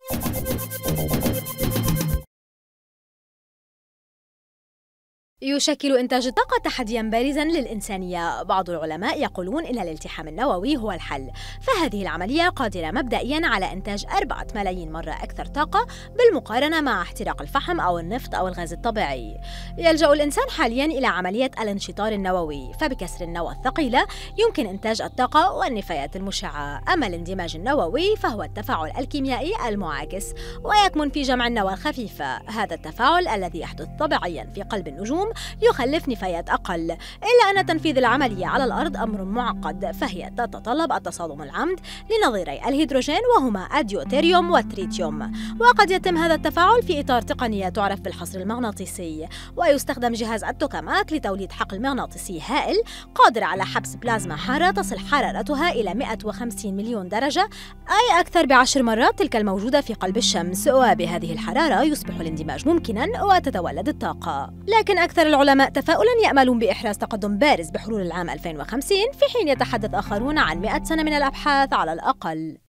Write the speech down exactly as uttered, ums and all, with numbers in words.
يشكل إنتاج الطاقة تحدياً بارزاً للإنسانية. بعض العلماء يقولون إن الالتحام النووي هو الحل، فهذه العملية قادرة مبدئياً على إنتاج أربعة ملايين مرة أكثر طاقة بالمقارنة مع احتراق الفحم أو النفط أو الغاز الطبيعي. يلجأ الإنسان حالياً إلى عملية الانشطار النووي، فبكسر النواة الثقيلة يمكن إنتاج الطاقة والنفايات المشعة. أما الاندماج النووي فهو التفاعل الكيميائي المعاكس، ويكمن في جمع النواة الخفيفة. هذا التفاعل الذي يحدث طبيعياً في قلب النجوم يخلف نفايات أقل، إلا أن تنفيذ العملية على الأرض أمر معقد، فهي تتطلب التصادم العمد لنظيري الهيدروجين وهما الديوتيريوم والتريتيوم. وقد يتم هذا التفاعل في إطار تقنية تعرف بالحصر المغناطيسي، ويستخدم جهاز التوكاماك لتوليد حقل مغناطيسي هائل قادر على حبس بلازما حارة تصل حرارتها إلى مئة وخمسين مليون درجة، أي أكثر بعشر مرات تلك الموجودة في قلب الشمس. وبهذه الحرارة يصبح الاندماج ممكناً وتتولد الطاقة. لكن أكثر العلماء تفاؤلاً يأملون بإحراز تقدم بارز بحلول العام ألفين وخمسين، في حين يتحدث آخرون عن مئة سنة من الأبحاث على الأقل.